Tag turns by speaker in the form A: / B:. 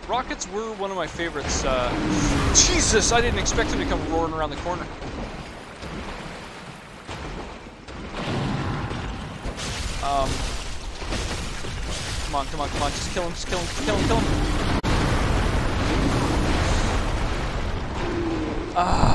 A: Rockets were one of my favorites. Jesus, I didn't expect him to come roaring around the corner. Come on, come on, come on. Just kill him, just kill him, kill him, kill him.